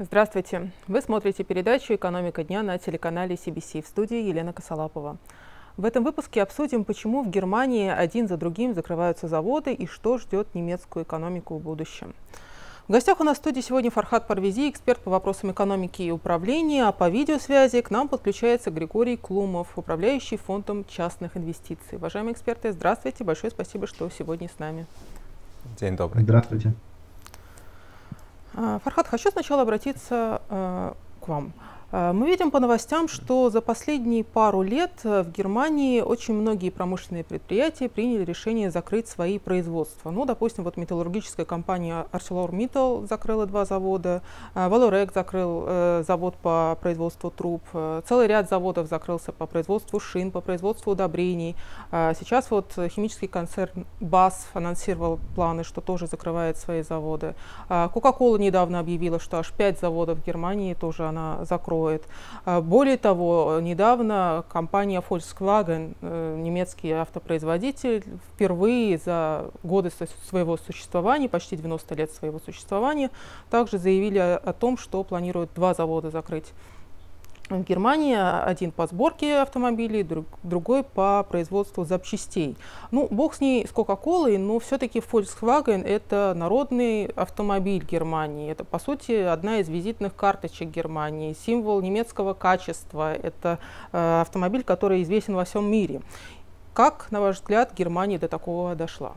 Здравствуйте! Вы смотрите передачу «Экономика дня» на телеканале CBC. В студии Елена Косолапова. В этом выпуске обсудим, почему в Германии один за другим закрываются заводы и что ждет немецкую экономику в будущем. В гостях у нас в студии сегодня Фархад Парвизи, эксперт по вопросам экономики и управления, а по видеосвязи к нам подключается Григорий Клумов, управляющий фондом частных инвестиций. Уважаемые эксперты, здравствуйте! Большое спасибо, что сегодня с нами. День добрый. Здравствуйте. Фархад, хочу сначала обратиться к вам. Мы видим по новостям, что за последние пару лет в Германии очень многие промышленные предприятия приняли решение закрыть свои производства. Ну, допустим, вот металлургическая компания ArcelorMittal закрыла 2 завода, Vallourec закрыл завод по производству труб, целый ряд заводов закрылся по производству шин, по производству удобрений. Сейчас вот химический концерн BASF анонсировал планы, что тоже закрывает свои заводы. Coca-Cola недавно объявила, что аж 5 заводов в Германии тоже она закроет. Более того, недавно компания Volkswagen, немецкий автопроизводитель, впервые за годы своего существования, почти 90 лет своего существования, также заявили о том, что планируют 2 завода закрыть в Германии, один по сборке автомобилей, другой по производству запчастей. Ну, бог с ней, с Coca-Cola, но все-таки Volkswagen — это народный автомобиль Германии. Это, по сути, одна из визитных карточек Германии, символ немецкого качества. Это автомобиль, который известен во всем мире. Как, на ваш взгляд, Германия до такого дошла?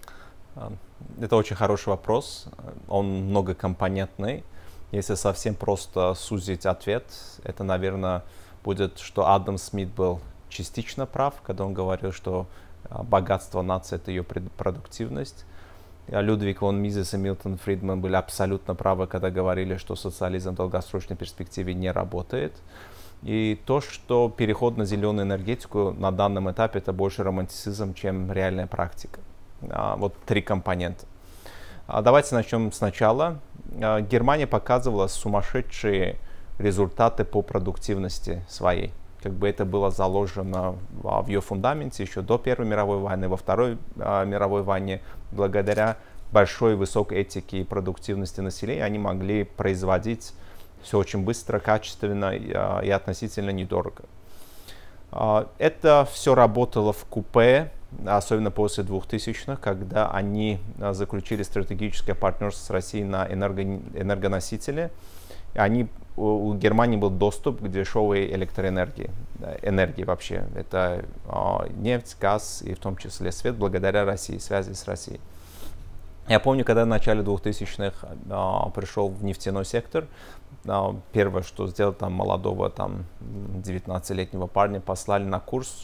Это очень хороший вопрос. Он многокомпонентный. Если совсем просто сузить ответ, это, наверное, будет, что Адам Смит был частично прав, когда он говорил, что богатство нации — это ее продуктивность. Людвиг фон Мизес и Милтон Фридман были абсолютно правы, когда говорили, что социализм в долгосрочной перспективе не работает. И то, что переход на зеленую энергетику на данном этапе — это больше романтицизм, чем реальная практика. Вот 3 компонента. Давайте начнем сначала. Германия показывала сумасшедшие результаты по продуктивности своей. Как бы это было заложено в ее фундаменте еще до Первой мировой войны, во Второй мировой войне. Благодаря большой высокой этике и продуктивности населения они могли производить все очень быстро, качественно и относительно недорого. Это все работало в купе, особенно после 2000-х, когда они заключили стратегическое партнерство с Россией на энергоносители. У Германии был доступ к дешевой электроэнергии вообще. Это нефть, газ и в том числе свет благодаря России, связи с Россией. Я помню, когда в начале 2000-х пришел в нефтяной сектор, первое, что сделал там молодого 19-летнего парня, послали на курс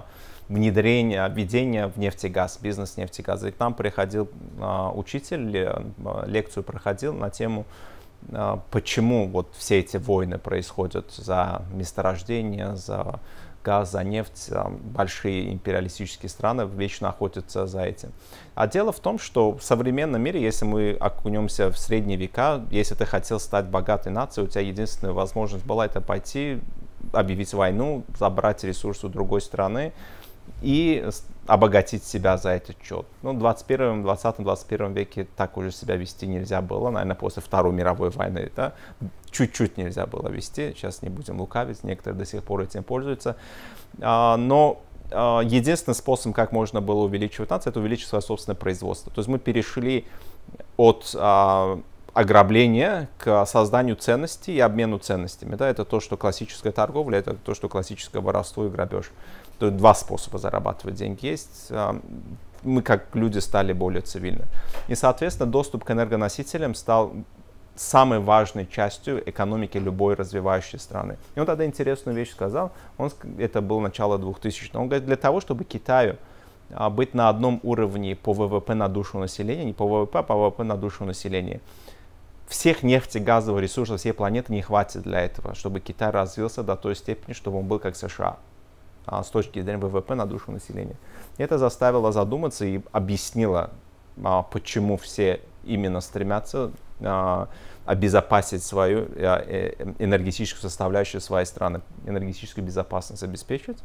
введения в нефтегаз, бизнес нефтегаза. И к нам приходил учитель, лекцию проходил на тему, почему вот все эти войны происходят за месторождение, за газ, за нефть. Большие империалистические страны вечно охотятся за этим. А дело в том, что в современном мире, если мы окунемся в средние века, если ты хотел стать богатой нацией, у тебя единственная возможность была это пойти, объявить войну, забрать ресурсы у другой страны и обогатить себя за этот счет. Ну, в 20-21 веке так уже себя вести нельзя было, наверное, после Второй мировой войны, да? Чуть-чуть нельзя было вести, сейчас не будем лукавить, некоторые до сих пор этим пользуются. Но единственный способ, как можно было увеличивать нацию, это увеличить свое собственное производство. То есть мы перешли от ограбления к созданию ценностей и обмену ценностями. Да? Это то, что классическая торговля, это то, что классическое воровство и грабеж. То есть 2 способа зарабатывать деньги есть. Мы как люди стали более цивильны. И, соответственно, доступ к энергоносителям стал самой важной частью экономики любой развивающей страны. И он тогда интересную вещь сказал, это было начало 2000-х. Он говорит, для того, чтобы Китаю быть на одном уровне по ВВП на душу населения, не по ВВП, а по ВВП на душу населения, всех нефтегазовых ресурсов всей планеты не хватит для этого, чтобы Китай развился до той степени, чтобы он был как США с точки зрения ВВП на душу населения. Это заставило задуматься и объяснило, почему все именно стремятся обезопасить свою энергетическую составляющую своей страны, энергетическую безопасность обеспечить.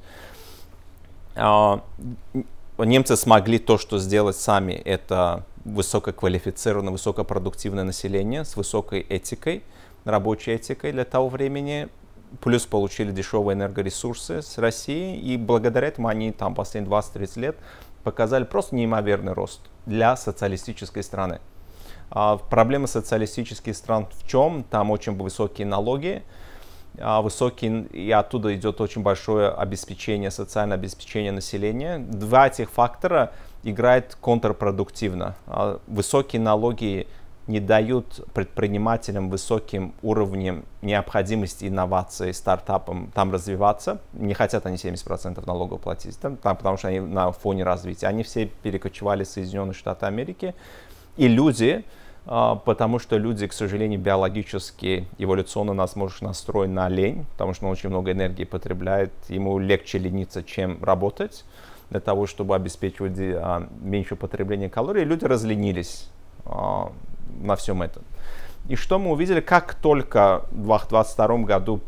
Немцы смогли то, что сделать сами, это высококвалифицированное, высокопродуктивное население с высокой этикой, рабочей этикой для того времени, плюс получили дешевые энергоресурсы с России, и благодаря этому они там последние 20-30 лет показали просто неимоверный рост для социалистической страны. Проблема социалистических стран в чем? Там очень высокие налоги, и оттуда идет очень большое обеспечение, социальное обеспечение населения. Два этих фактора играют контрпродуктивно. Высокие налоги не дают предпринимателям высоким уровнем необходимости инноваций, стартапам там развиваться. Не хотят они 70% налогов платить, потому что они на фоне развития. Они все перекочевали в Соединенные Штаты Америки. И люди, потому что люди, к сожалению, биологически, эволюционно нас может настроен на лень, потому что он очень много энергии потребляет, ему легче лениться, чем работать, для того, чтобы обеспечивать меньше потребления калорий. Люди разленились на всем этом. И что мы увидели, как только в 2022 году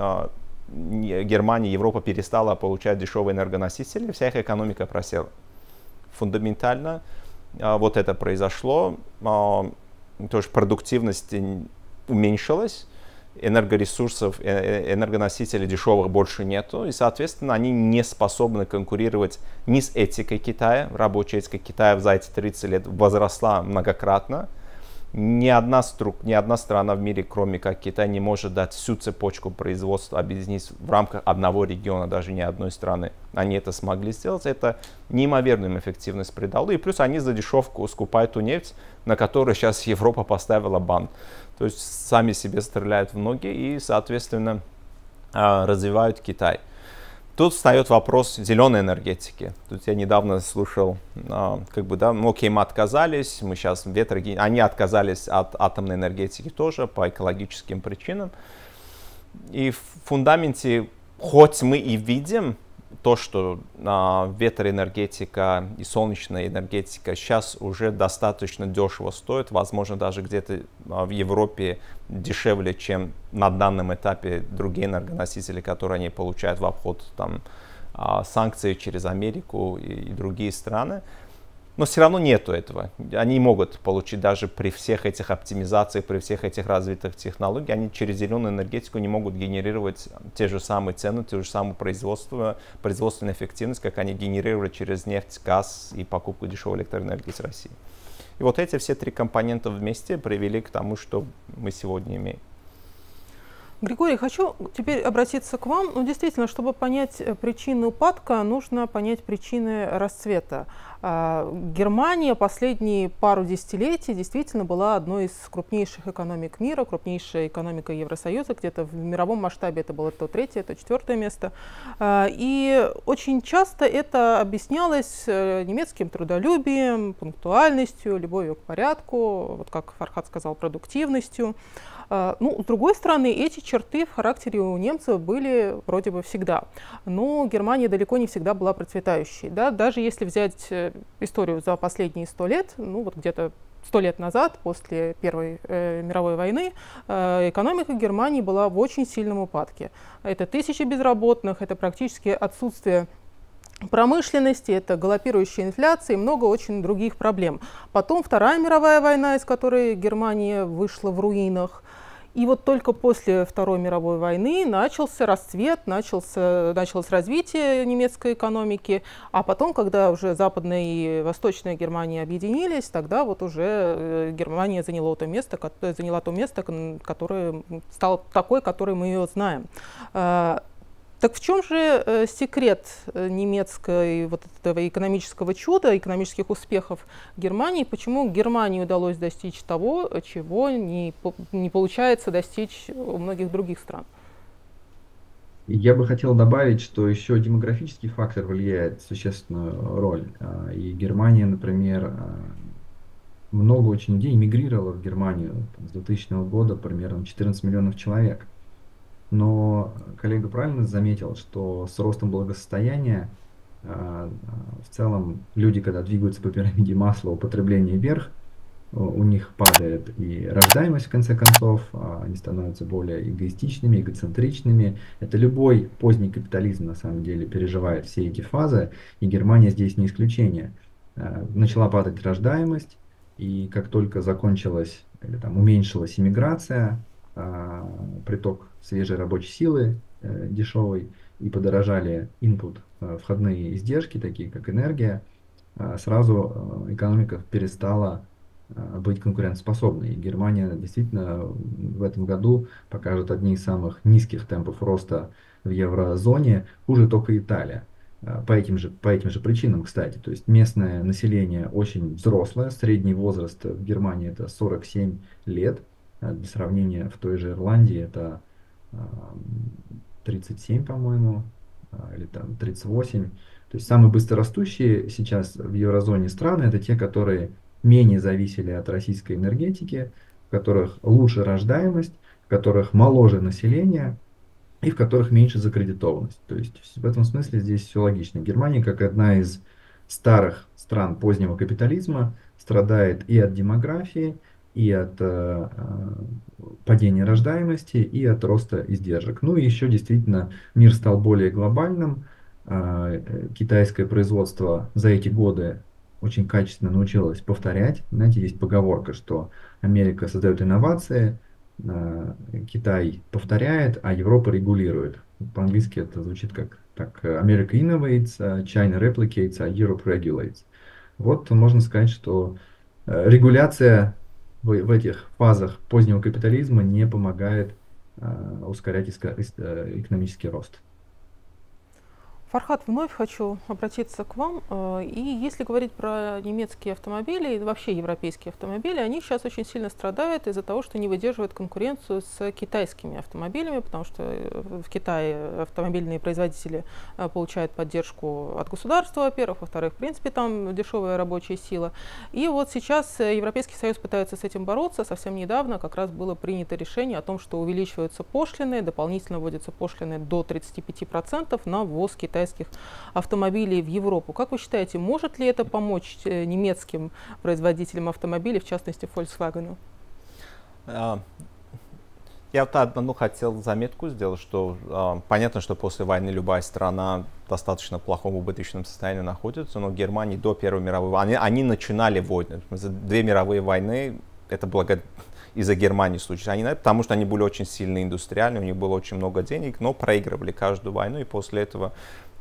Германия, Европа перестала получать дешевые энергоносители, вся их экономика просела. Фундаментально вот это произошло, то есть продуктивность уменьшилась, энергоресурсов, энергоносителей дешевых больше нету, и, соответственно, они не способны конкурировать ни с этикой Китая. Рабочая этика Китая за эти 30 лет возросла многократно. Ни одна страна в мире, кроме как Китай, не может дать всю цепочку производства, объединить в рамках одного региона, даже ни одной страны. Они это смогли сделать. Это неимоверную эффективность придало. И плюс они за дешевку скупают ту нефть, на которую сейчас Европа поставила бан. То есть сами себе стреляют в ноги и, соответственно, развивают Китай. Тут встает вопрос зеленой энергетики. Тут я недавно слушал, окей, мы отказались, мы сейчас они отказались от атомной энергетики тоже по экологическим причинам. И в фундаменте, хоть мы и видим то, что ветроэнергетика и солнечная энергетика сейчас уже достаточно дешево стоит, возможно, даже где-то в Европе дешевле, чем на данном этапе другие энергоносители, которые они получают в обход санкций через Америку и другие страны. Но все равно нету этого. Они могут получить даже при всех этих оптимизациях, при всех этих развитых технологиях, они через зеленую энергетику не могут генерировать те же самые цены, ту же самую производственную эффективность, как они генерировали через нефть, газ и покупку дешевой электроэнергии с России. И вот эти все три компонента вместе привели к тому, что мы сегодня имеем. Григорий, хочу теперь обратиться к вам. Ну, действительно, чтобы понять причины упадка, нужно понять причины расцвета. Германия последние пару десятилетий действительно была одной из крупнейших экономик мира, крупнейшая экономика Евросоюза, где-то в мировом масштабе это было то третье, то четвертое место. И очень часто это объяснялось немецким трудолюбием, пунктуальностью, любовью к порядку, вот как Фархад сказал, продуктивностью. Ну, с другой стороны, эти черты в характере у немцев были вроде бы всегда. Но Германия далеко не всегда была процветающей. Да? Даже если взять историю за последние 100 лет, ну вот где-то 100 лет назад, после Первой мировой войны, экономика Германии была в очень сильном упадке. Это тысячи безработных, это практически отсутствие промышленности, это галопирующая инфляция и много очень других проблем. Потом Вторая мировая война, из которой Германия вышла в руинах. И вот только после Второй мировой войны начался расцвет, началось развитие немецкой экономики. А потом, когда уже Западная и Восточная Германия объединились, тогда вот уже Германия заняла то место, которое стало такой, которой мы ее знаем. Так в чем же секрет немецкого вот этого экономического чуда, экономических успехов Германии? Почему Германии удалось достичь того, чего не получается достичь у многих других стран? Я бы хотел добавить, что еще демографический фактор влияет существенную роль. И Германия, например, много очень людей эмигрировало в Германию с 2000 года, примерно 14 миллионов человек. Но коллега правильно заметил, что с ростом благосостояния в целом люди, когда двигаются по пирамиде Маслоу, потребление вверх, у них падает и рождаемость в конце концов, они становятся более эгоистичными, эгоцентричными. Это любой поздний капитализм на самом деле переживает все эти фазы, и Германия здесь не исключение. Начала падать рождаемость, и как только закончилась или там уменьшилась иммиграция, приток свежей рабочей силы дешевой, и подорожали input, входные издержки, такие как энергия, сразу экономика перестала быть конкурентоспособной. И Германия действительно в этом году покажет одни из самых низких темпов роста в еврозоне, хуже только Италия. По этим же причинам, кстати. То есть местное население очень взрослое, средний возраст в Германии это 47 лет. Для сравнения, в той же Ирландии это 37, по-моему, или там 38. То есть самые быстрорастущие сейчас в еврозоне страны это те, которые менее зависели от российской энергетики, в которых лучше рождаемость, в которых моложе население и в которых меньше закредитованность. То есть в этом смысле здесь все логично. Германия, как одна из старых стран позднего капитализма, страдает и от демографии, и от падения рождаемости, и от роста издержек. Ну и еще действительно мир стал более глобальным. Китайское производство за эти годы очень качественно научилось повторять. Знаете, есть поговорка, что Америка создает инновации, Китай повторяет, а Европа регулирует. По-английски это звучит как так: America innovates, China replicates, а Europe regulates. Вот можно сказать, что регуляция в этих фазах позднего капитализма не помогает ускорять экономический рост. Фархад, вновь хочу обратиться к вам. И если говорить про немецкие автомобили и вообще европейские автомобили, они сейчас очень сильно страдают из-за того, что не выдерживают конкуренцию с китайскими автомобилями, потому что в Китае автомобильные производители получают поддержку от государства, во-первых, во-вторых, в принципе, там дешевая рабочая сила. И вот сейчас Европейский Союз пытается с этим бороться. Совсем недавно как раз было принято решение о том, что увеличиваются пошлины, дополнительно вводятся пошлины до 35% на ввоз китайских автомобилей в Европу. Как вы считаете, может ли это помочь немецким производителям автомобилей, в частности Volkswagen? Я вот одну хотел заметку сделать, что понятно, что после войны любая страна в достаточно плохом убыточном состоянии находится, но Германия до Первой мировой войны, они начинали войны. За 2 мировые войны это из-за Германии случилось. Потому что они были очень сильно индустриальны, у них было очень много денег, но проигрывали каждую войну, и после этого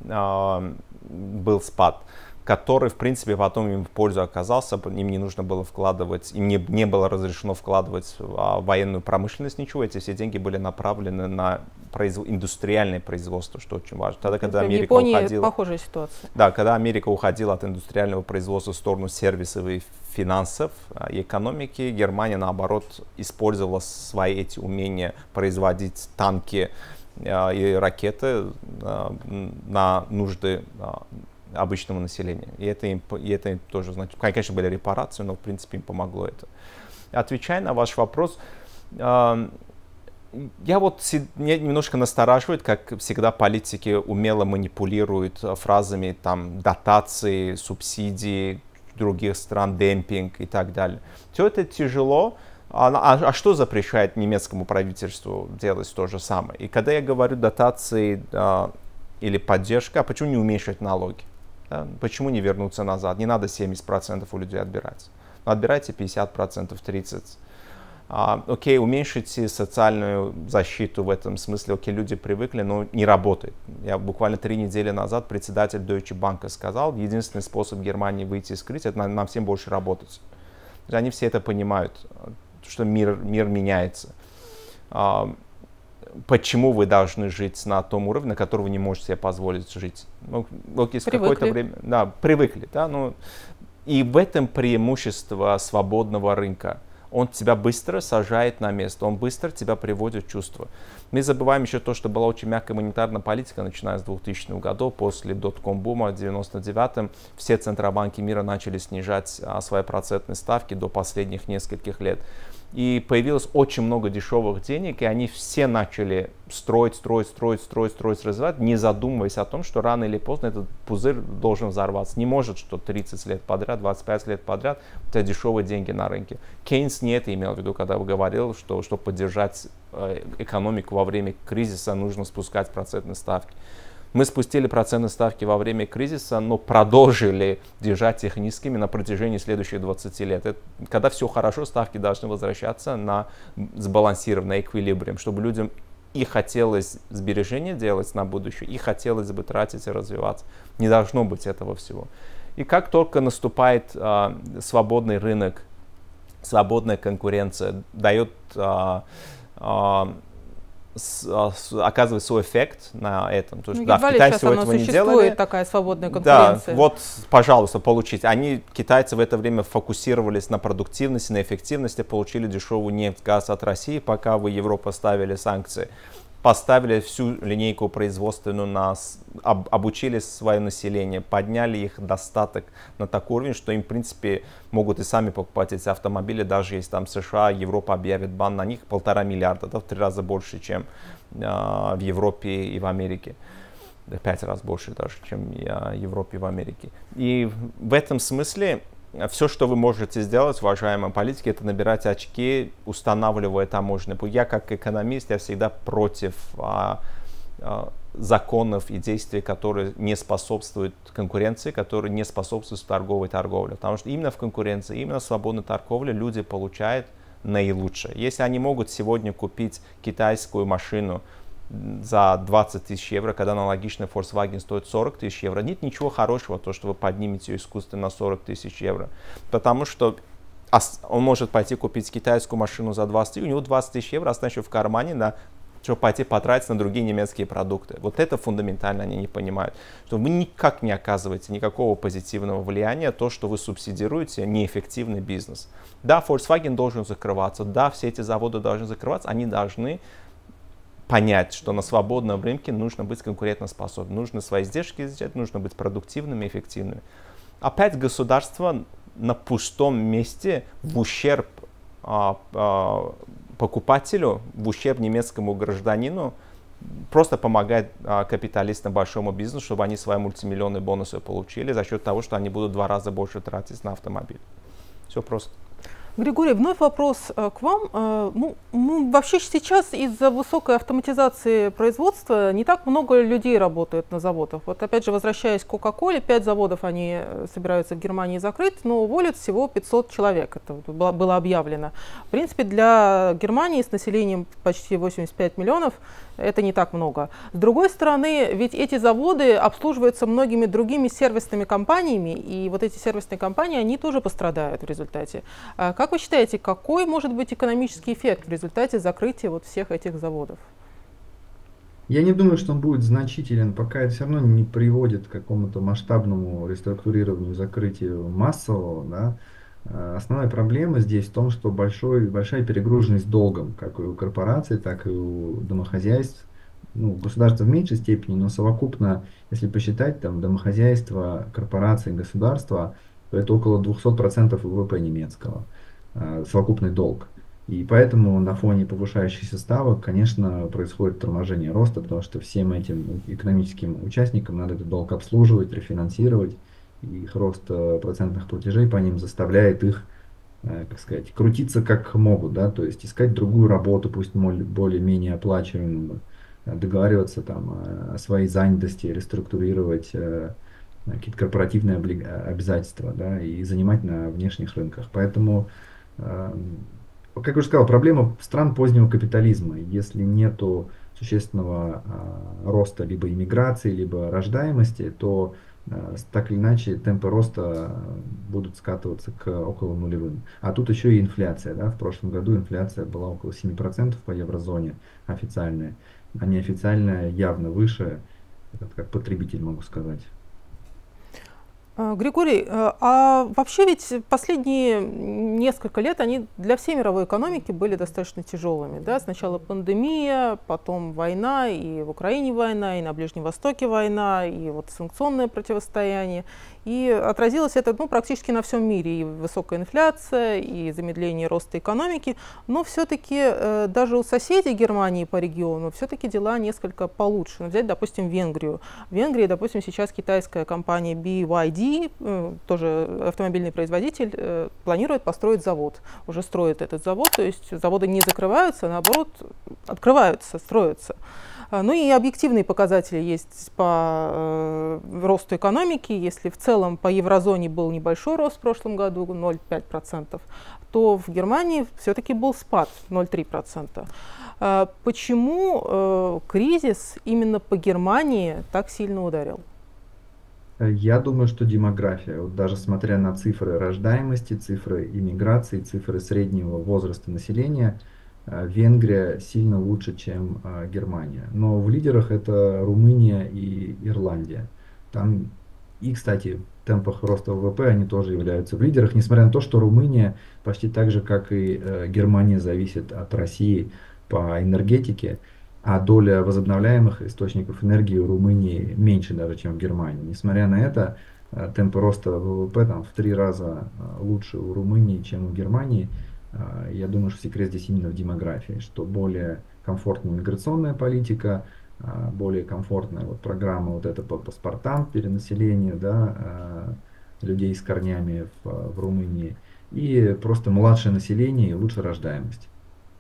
был спад, который, в принципе, потом им в пользу оказался. Им не нужно было вкладывать, им не было разрешено вкладывать в военную промышленность ничего. Эти все деньги были направлены на индустриальное производство, что очень важно. Тогда, когда Америка уходила, похожая ситуация. Да, когда Америка уходила от индустриального производства в сторону сервисов и финансов и экономики, Германия, наоборот, использовала свои эти умения производить танки и ракеты на нужды обычного населения. И это им тоже, значит, конечно, были репарации, но в принципе им помогло это. Отвечая на ваш вопрос, меня немножко настораживает, как всегда политики умело манипулируют фразами там дотации, субсидии других стран, демпинг и так далее. Все это тяжело. А что запрещает немецкому правительству делать то же самое? И когда я говорю дотации или поддержка, почему не уменьшить налоги? Да? Почему не вернуться назад? Не надо 70% у людей отбирать. Отбирайте 50%, 30%. Окей, уменьшите социальную защиту в этом смысле. Окей, люди привыкли, но не работает. Я буквально 3 недели назад председатель Deutsche Bank сказал, единственный способ Германии выйти из кризиса, это нам всем больше работать. Они все это понимают, что мир меняется. Почему вы должны жить на том уровне, на котором вы не можете себе позволить жить? Какое-то время, да, привыкли. Да, и в этом преимущество свободного рынка. Он тебя быстро сажает на место, он быстро тебя приводит в чувство. Мы забываем еще то, что была очень мягкая монетарная политика, начиная с 2000-х годов, после дотком-бума в 99-м. Все центробанки мира начали снижать свои процентные ставки до последних нескольких лет. И появилось очень много дешевых денег, и они все начали строить, развивать, не задумываясь о том, что рано или поздно этот пузырь должен взорваться. Не может, что 30 лет подряд, 25 лет подряд у тебя дешевые деньги на рынке. Кейнс не это имел в виду, когда говорил, что чтобы поддержать экономику во время кризиса, нужно спускать процентные ставки. Мы спустили процентные ставки во время кризиса, но продолжили держать их низкими на протяжении следующих 20 лет. Когда все хорошо, ставки должны возвращаться на сбалансированный эквилибриум, чтобы людям и хотелось сбережения делать на будущее, и хотелось бы тратить и развиваться. Не должно быть этого всего. И как только наступает свободный рынок, свободная конкуренция, дает оказывает свой эффект на этом. То есть, да, в Китае всего этого не делали. Такая свободная конкуренция. Да, вот, пожалуйста, получите. Китайцы в это время фокусировались на продуктивности, на эффективности, получили дешевую нефть, газ от России, пока вы, Европа, ставили санкции. Поставили всю линейку производственную, обучили свое население, подняли их достаток на такой уровень, что им, в принципе, могут и сами покупать эти автомобили, даже если там США, Европа объявит бан на них, 1,5 миллиарда, да, в 3 раза больше, чем в Европе и в Америке. 5 раз больше даже, чем в Европе и в Америке. И в этом смысле все, что вы можете сделать, уважаемые политики, это набирать очки, устанавливая таможенный путь. Я как экономист, я всегда против законов и действий, которые не способствуют конкуренции, которые не способствуют торговле. Потому что именно в конкуренции, именно в свободной торговле люди получают наилучшее. Если они могут сегодня купить китайскую машину за 20 тысяч евро, когда аналогичный Volkswagen стоит 40 тысяч евро, нет ничего хорошего, то, что вы поднимете ее искусственно на 40 тысяч евро. Потому что он может пойти купить китайскую машину за 20, у него 20 тысяч евро останется в кармане, чтобы пойти потратить на другие немецкие продукты. Вот это фундаментально они не понимают. Что вы никак не оказываете никакого позитивного влияния, то, что вы субсидируете неэффективный бизнес. Да, Volkswagen должен закрываться, да, все эти заводы должны закрываться, они должны понять, что на свободном рынке нужно быть конкурентоспособным, нужно свои издержки изучать, нужно быть продуктивными и эффективными. Опять государство на пустом месте в ущерб покупателю, в ущерб немецкому гражданину просто помогает капиталистам, большому бизнесу, чтобы они свои мультимиллионные бонусы получили за счет того, что они будут в 2 раза больше тратить на автомобиль. Все просто. Григорий, вновь вопрос к вам. Вообще сейчас из-за высокой автоматизации производства не так много людей работает на заводах. Вот опять же, возвращаясь к Coca-Cola, 5 заводов они собираются в Германии закрыть, но уволят всего 500 человек. Это было объявлено. В принципе, для Германии с населением почти 85 миллионов это не так много. С другой стороны, ведь эти заводы обслуживаются многими другими сервисными компаниями, и вот эти сервисные компании, они тоже пострадают в результате. Как вы считаете, какой может быть экономический эффект в результате закрытия вот всех этих заводов? Я не думаю, что он будет значителен, пока это все равно не приводит к какому-то масштабному реструктурированию, закрытию массового. Да? Основная проблема здесь в том, что большая перегруженность долгом, как и у корпораций, так и у домохозяйств. Государство в меньшей степени, но совокупно, если посчитать, там, домохозяйства, корпорации, государства, то это около 200% ВВП немецкого, совокупный долг. И поэтому на фоне повышающихся ставок, конечно, происходит торможение роста, потому что всем этим экономическим участникам надо этот долг обслуживать, рефинансировать. И их рост процентных платежей по ним заставляет их, как сказать, крутиться как могут, да, то есть искать другую работу, пусть более-менее оплачиваемую, договариваться там о своей занятости, реструктурировать какие-то корпоративные обязательства, да, и занимать на внешних рынках. Поэтому, как я уже сказал, проблема стран позднего капитализма. Если нету существенного роста либо иммиграции, либо рождаемости, то так или иначе темпы роста будут скатываться к около нулевым. А тут еще и инфляция. Да? В прошлом году инфляция была около 7% по еврозоне официальная, а неофициальная явно выше. Это как потребитель могу сказать. Григорий, а вообще ведь последние несколько лет они для всей мировой экономики были достаточно тяжелыми. Да? Сначала пандемия, потом война, и в Украине война, и на Ближнем Востоке война, и вот санкционное противостояние. И отразилось это практически на всем мире. И высокая инфляция, и замедление роста экономики. Но все-таки даже у соседей Германии по региону все-таки дела несколько получше. Взять, допустим, Венгрию. В Венгрии, допустим, сейчас китайская компания BYD, тоже автомобильный производитель, планирует построить завод. Уже строит этот завод, то есть заводы не закрываются, а наоборот открываются, строятся. Ну и объективные показатели есть по росту экономики. Если в целом по еврозоне был небольшой рост в прошлом году, 0,5%, то в Германии все-таки был спад 0,3%. Почему кризис именно по Германии так сильно ударил? Я думаю, что демография, вот даже смотря на цифры рождаемости, цифры иммиграции, цифры среднего возраста населения, Венгрия сильно лучше, чем Германия. Но в лидерах это Румыния и Ирландия. Там, и, кстати, в темпах роста ВВП они тоже являются в лидерах, несмотря на то, что Румыния почти так же, как и Германия, зависит от России по энергетике, а доля возобновляемых источников энергии у Румынии меньше даже, чем в Германии. Несмотря на это, темпы роста ВВП там в 3 раза лучше у Румынии, чем у Германии. Я думаю, что секрет здесь именно в демографии, что более комфортная миграционная политика, более комфортная вот программа вот эта по паспортам перенаселения, да, людей с корнями в Румынии, и просто младшее население и лучшая рождаемость.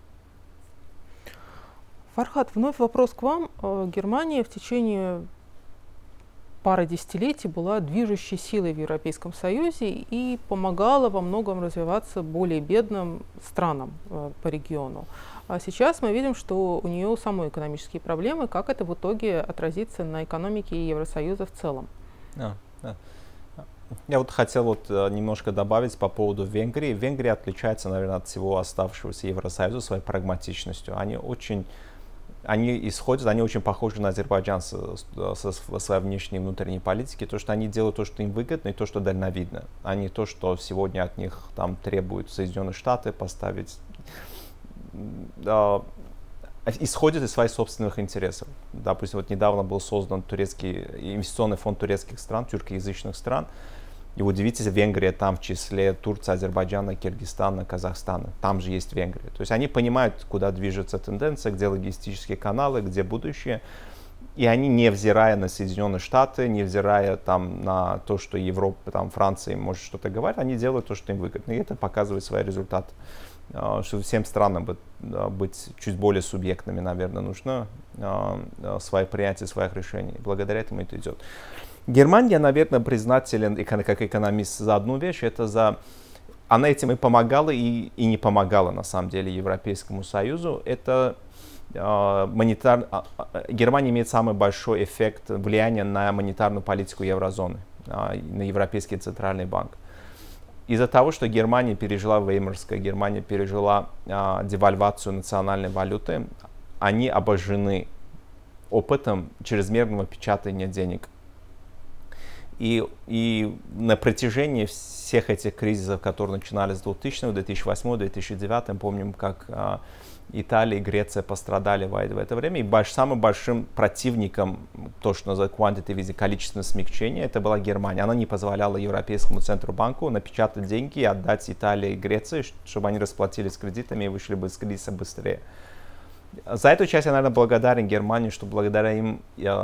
Фархад, вновь вопрос к вам. Германия в течение пары десятилетий была движущей силой в Европейском Союзе и помогала во многом развиваться более бедным странам по региону. А сейчас мы видим, что у нее самой экономические проблемы. Как это в итоге отразится на экономике Евросоюза в целом? Я вот хотел немножко добавить по поводу Венгрии. Венгрия отличается, наверное, от всего оставшегося Евросоюза своей прагматичностью. Они очень похожи на Азербайджан со своей внешней и внутренней политики, то, что они делают то, что им выгодно, и то, что дальновидно, а не то, что сегодня от них там требуют Соединенные Штаты поставить, исходит из своих собственных интересов. Допустим, вот недавно был создан инвестиционный фонд турецких стран, тюркоязычных стран. И удивитесь, Венгрия там в числе Турции, Азербайджана, Киргизстана, Казахстана. Там же есть Венгрия. То есть они понимают, куда движется тенденция, где логистические каналы, где будущее. И они, невзирая на Соединенные Штаты, невзирая там, на то, что Европа, там, Франция может что-то говорить, они делают то, что им выгодно. И это показывает свои результаты. Что всем странам быть чуть более субъектными, наверное, нужно свое принятие своих решений. Благодаря этому это идет. Германия, наверное, признателен как экономист за одну вещь. Она этим и помогала, и не помогала, на самом деле, Европейскому Союзу. Германия имеет самый большой эффект влияния на монетарную политику еврозоны, на Европейский центральный банк. Из-за того, что Германия пережила Веймарская, Германия пережила девальвацию национальной валюты, они обожжены опытом чрезмерного печатания денег. И на протяжении всех этих кризисов, которые начинались с 2000, 2008, 2009, помним, как Италия и Греция пострадали в это время. И самым большим противником, то, что называют quantitative easing, количественное смягчение, это была Германия. Она не позволяла Европейскому Центробанку напечатать деньги и отдать Италии и Греции, чтобы они расплатились кредитами и вышли бы из кризиса быстрее. За эту часть я, наверное, благодарен Германии, что благодаря им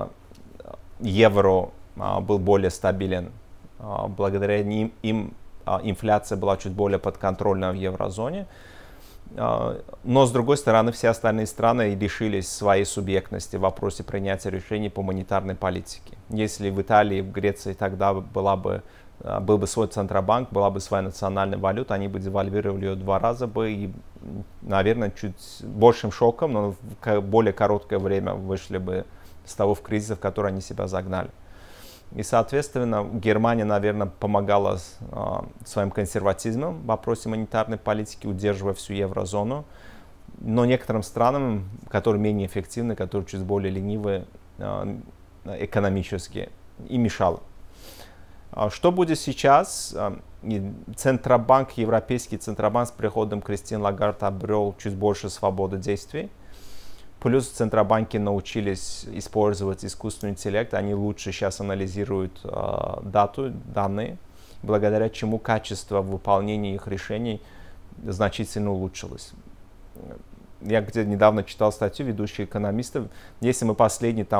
евро был более стабилен. Благодаря им инфляция была чуть более подконтрольна в еврозоне. Но, с другой стороны, все остальные страны лишились своей субъектности в вопросе принятия решений по монетарной политике. Если в Италии, в Греции тогда был бы свой Центробанк, была бы своя национальная валюта, они бы девальвировали ее 2 раза и, наверное, чуть большим шоком, но в более короткое время вышли бы с того кризиса, в который они себя загнали. И, соответственно, Германия, наверное, помогала своим консерватизмом в вопросе монетарной политики, удерживая всю еврозону. Но некоторым странам, которые менее эффективны, которые чуть более ленивые экономически, и мешало. Что будет сейчас? Центробанк, Европейский Центробанк с приходом Кристин Лагард обрел чуть больше свободы действий. Плюс центробанки научились использовать искусственный интеллект, они лучше сейчас анализируют данные, благодаря чему качество выполнения их решений значительно улучшилось. Я где-то недавно читал статью ведущих экономистов, если мы последние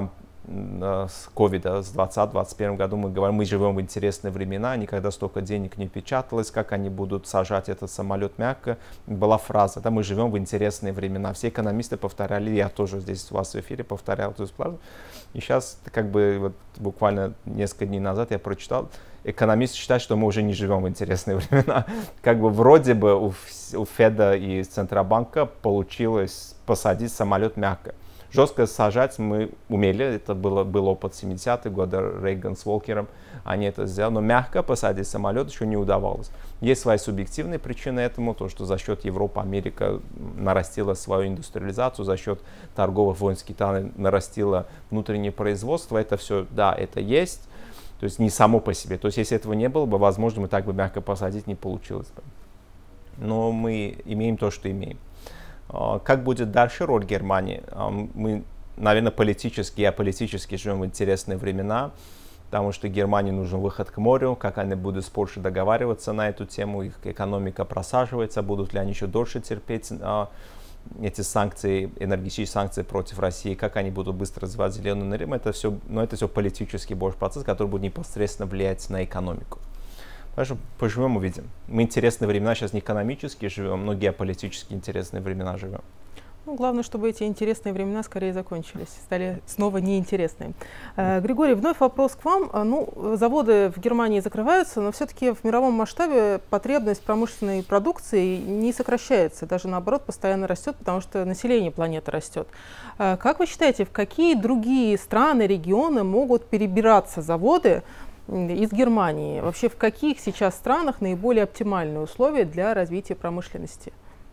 с ковида, с 2020-2021 году мы говорим, мы живем в интересные времена, никогда столько денег не печаталось, как они будут сажать этот самолет мягко. Была фраза, да, мы живем в интересные времена. Все экономисты повторяли, я тоже здесь у вас в эфире повторял эту фразу. И сейчас, как бы, вот, буквально несколько дней назад я прочитал, экономисты считают, что мы уже не живем в интересные времена. Как бы вроде бы у Феда и Центробанка получилось посадить самолет мягко. Жестко сажать мы умели, это был опыт 70-х годов, Рейган с Волкером, они это сделали, но мягко посадить самолет еще не удавалось. Есть свои субъективные причины этому, то, что за счет Европы Америка нарастила свою индустриализацию, за счет торговых войн с Китаем нарастила внутреннее производство, это все, да, это есть, то есть не само по себе. То есть если этого не было бы, возможно, мы так бы мягко посадить не получилось бы. Но мы имеем то, что имеем. Как будет дальше роль Германии? Мы, наверное, политически, геополитически живем в интересные времена, потому что Германии нужен выход к морю, как они будут с Польшей договариваться на эту тему, их экономика просаживается, будут ли они еще дольше терпеть эти санкции, энергетические санкции против России, как они будут быстро развивать зеленый рынок, это все политический больше процесс, который будет непосредственно влиять на экономику. Поэтому поживем, увидим. Мы интересные времена сейчас не экономически живем, но геополитически интересные времена живем. Ну, главное, чтобы эти интересные времена скорее закончились, стали снова неинтересными. Григорий, вновь вопрос к вам. Ну, заводы в Германии закрываются, но все-таки в мировом масштабе потребность в промышленной продукции не сокращается, даже наоборот постоянно растет, потому что население планеты растет. Как вы считаете, в какие другие страны, регионы могут перебираться заводы из Германии? Вообще, в каких сейчас странах наиболее оптимальные условия для развития промышленности?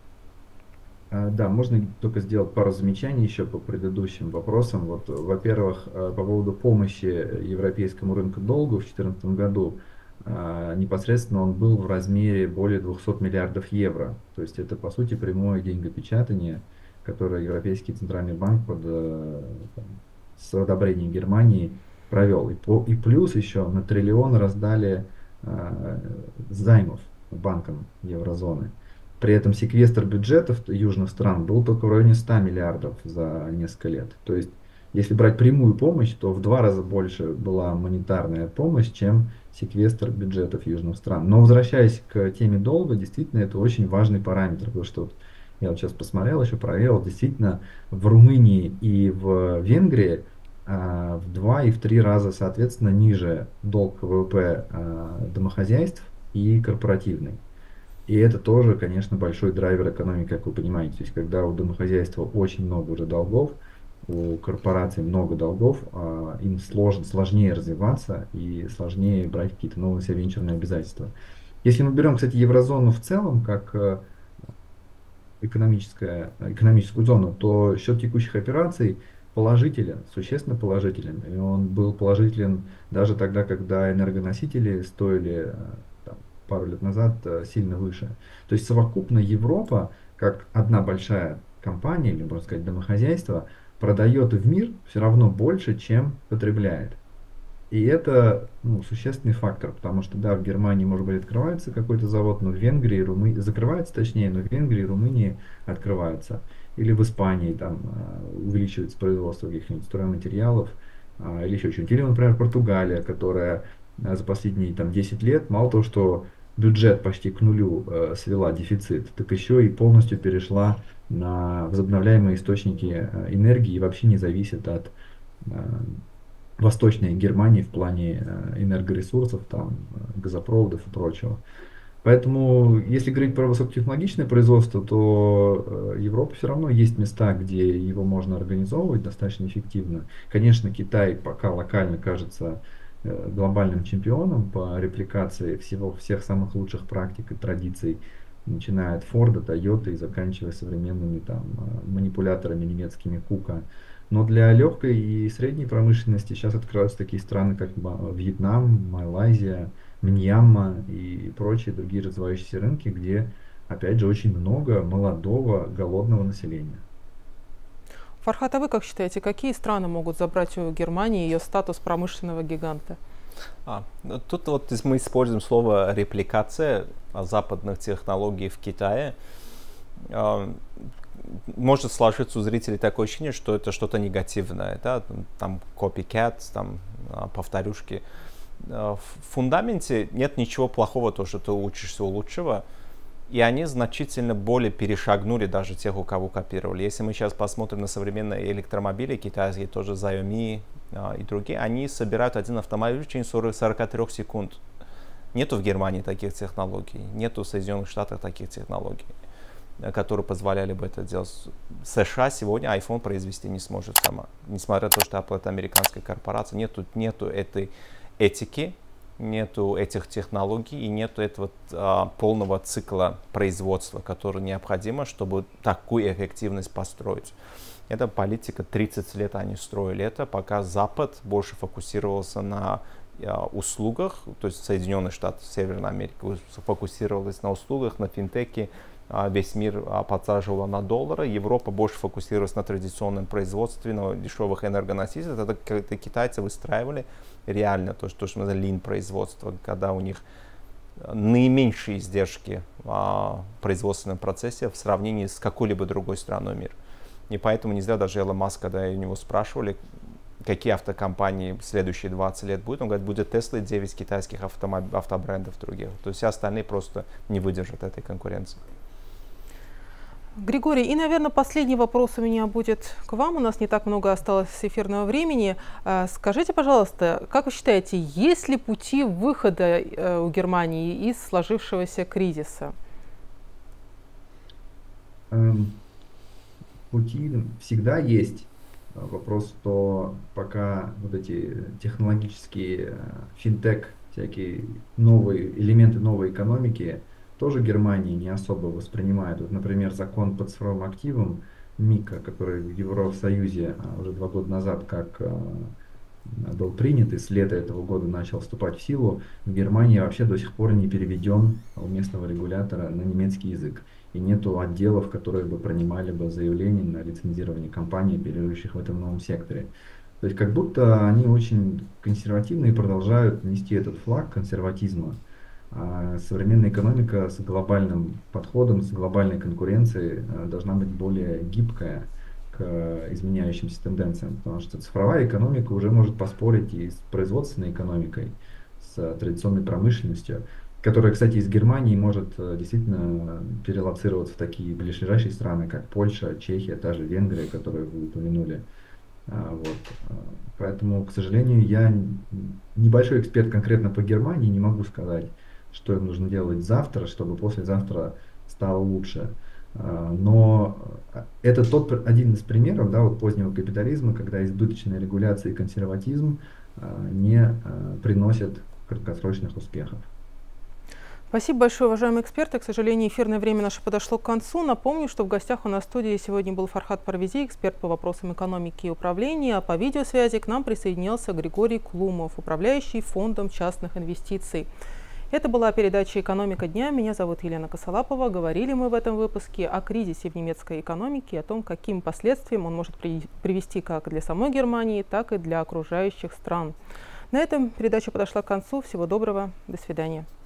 Да, можно только сделать пару замечаний еще по предыдущим вопросам. Вот, во-первых, по поводу помощи европейскому рынку долга в 2014 году, непосредственно он был в размере более 200 миллиардов евро. То есть это, по сути, прямое деньгопечатание, которое Европейский центральный банк с одобрением Германии провел. И плюс еще на триллион раздали займов банкам еврозоны. При этом секвестр бюджетов южных стран был только в районе 100 миллиардов за несколько лет. То есть, если брать прямую помощь, то в 2 раза больше была монетарная помощь, чем секвестр бюджетов южных стран. Но возвращаясь к теме долга, действительно, это очень важный параметр, потому что вот я вот сейчас посмотрел, еще проверил, действительно, в Румынии и в Венгрии в 2 и в 3 раза, соответственно, ниже долг ВВП домохозяйств и корпоративный. И это тоже, конечно, большой драйвер экономики, как вы понимаете. То есть, когда у домохозяйства очень много уже долгов, у корпораций много долгов, им сложнее развиваться и сложнее брать какие-то новые себе венчурные обязательства. Если мы берем, кстати, еврозону в целом, как экономическую зону, то счет текущих операций положителен, существенно положителен. И он был положителен даже тогда, когда энергоносители стоили пару лет назад сильно выше. То есть совокупно Европа, как одна большая компания, или можно сказать домохозяйство, продает в мир все равно больше, чем потребляет. И это существенный фактор, потому что да, в Германии, может быть, открывается какой-то завод, но в Венгрии, закрывается точнее, но в Венгрии и Румынии открывается. Или в Испании там увеличивается производство каких-нибудь стройматериалов, или еще что-нибудь. Или, например, Португалия, которая за последние 10 лет, мало того, что бюджет почти к нулю свела дефицит, так еще и полностью перешла на возобновляемые источники энергии и вообще не зависит от Восточной Германии в плане энергоресурсов, газопроводов и прочего. Поэтому, если говорить про высокотехнологичное производство, то Европа все равно есть места, где его можно организовывать достаточно эффективно. Конечно, Китай пока локально кажется глобальным чемпионом по репликации всех самых лучших практик и традиций, начиная от Форда, Тойоты и заканчивая современными манипуляторами немецкими Кука. Но для легкой и средней промышленности сейчас открываются такие страны, как Вьетнам, Малайзия, Мьянма и прочие другие развивающиеся рынки, где, опять же, очень много молодого, голодного населения. Фархат, а вы как считаете, какие страны могут забрать у Германии ее статус промышленного гиганта? Тут вот мы используем слово репликация западных технологий в Китае. может сложиться у зрителей такое ощущение, что это что-то негативное, да? Там copycat, там повторюшки. В фундаменте нет ничего плохого, то, что ты учишься у лучшего, и они значительно более перешагнули даже тех, у кого копировали. Если мы сейчас посмотрим на современные электромобили, китайские, тоже Xiaomi и другие, они собирают один автомобиль в течение 43 секунд. Нету в Германии таких технологий, нету в Соединенных Штатах таких технологий, которые позволяли бы это делать. США сегодня iPhone произвести не сможет сама. Несмотря на то, что Apple это американская корпорация, нету этой этики, нету этих технологий и нету этого полного цикла производства, который необходимо, чтобы такую эффективность построить. Эта политика 30 лет они строили это, пока Запад больше фокусировался на услугах, то есть Соединенные Штаты, Северная Америка фокусировалась на услугах, на финтеке, весь мир подсаживал на доллары, Европа больше фокусировалась на традиционном производстве, на дешевых энергоносителях. Это китайцы выстраивали реально то, что мы называем lean производство, когда у них наименьшие издержки в производственном процессе в сравнении с какой-либо другой страной мира. И поэтому не зря даже Илон Маск, когда у него спрашивали, какие автокомпании в следующие 20 лет будут, он говорит, будет Tesla и 9 китайских автобрендов других. То есть все остальные просто не выдержат этой конкуренции. Григорий, и, наверное, последний вопрос у меня будет к вам. У нас не так много осталось эфирного времени. Скажите, пожалуйста, как вы считаете, есть ли пути выхода у Германии из сложившегося кризиса? Пути всегда есть. Вопрос, что пока вот эти технологические финтех, всякие новые элементы новой экономики, тоже Германия не особо воспринимает. Вот, например, закон по цифровым активам МИКа, который в Евросоюзе уже 2 года назад как был принят и с лета этого года начал вступать в силу, в Германии вообще до сих пор не переведен у местного регулятора на немецкий язык. И нету отделов, которые бы принимали бы заявления на лицензирование компаний, оперирующих в этом новом секторе. То есть как будто они очень консервативны и продолжают нести этот флаг консерватизма. А современная экономика с глобальным подходом, с глобальной конкуренцией должна быть более гибкая к изменяющимся тенденциям, потому что цифровая экономика уже может поспорить и с производственной экономикой, с традиционной промышленностью, которая, кстати, из Германии может действительно перелоцироваться в такие ближайшие страны, как Польша, Чехия, та же Венгрия, которую вы упомянули. Вот. Поэтому, к сожалению, я небольшой эксперт конкретно по Германии, не могу сказать, что им нужно делать завтра, чтобы послезавтра стало лучше. Но это один из примеров, да, вот позднего капитализма, когда избыточная регуляция и консерватизм не приносят краткосрочных успехов. Спасибо большое, уважаемые эксперты. К сожалению, эфирное время наше подошло к концу. Напомню, что в гостях у нас в студии сегодня был Фархад Парвизи, эксперт по вопросам экономики и управления. А по видеосвязи к нам присоединился Григорий Клумов, управляющий фондом частных инвестиций. Это была передача «Экономика дня». Меня зовут Елена Косолапова. Говорили мы в этом выпуске о кризисе в немецкой экономике, о том, каким последствиям он может привести как для самой Германии, так и для окружающих стран. На этом передача подошла к концу. Всего доброго. До свидания.